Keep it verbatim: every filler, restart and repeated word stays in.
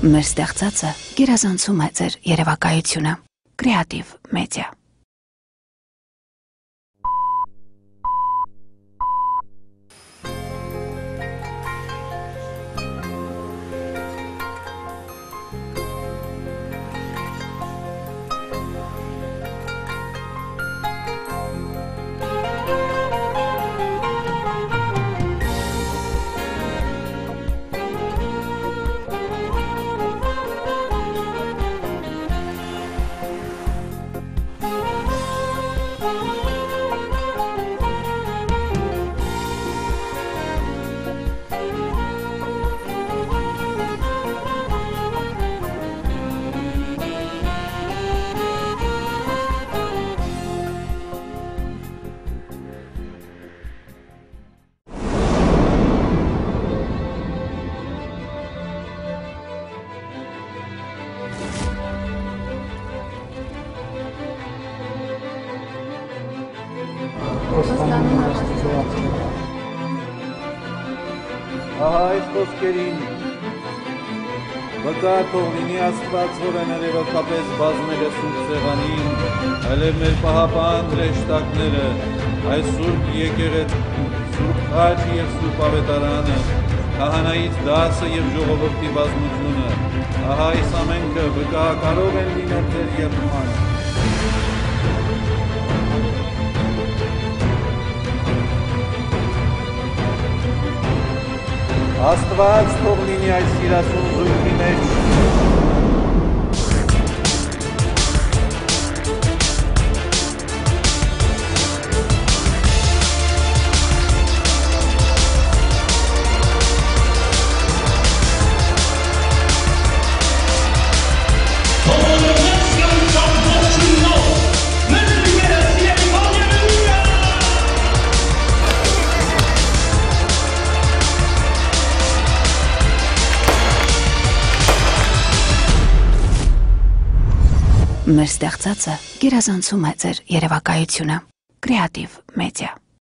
Մեր ստեղծածը գերազանցում է ձեր երևակայությունը։ Կրեատիվ մեդիա։ Ահա այս խոսքերին վկա թող լինի Աստված, որ ներևակապես բազմել է Սուրբ Սեղանին, այլև մեր պահապան հրեշտակները, այս Սուրբ եկեղեցին, Սուրբ խաչը և Սուրբ ավետարանը, քահանայից դասը և ժողովրդի բազմությունը, ահա այս ամենքը վկայակարող են լինել ձեր ելման։ Աստված թող լինի այս սիրասուն զույգի մեջ։ Մեր ստեղծածը գերազանցում է ձեր երևակայությունը։ Կրեատիվ մեդիա։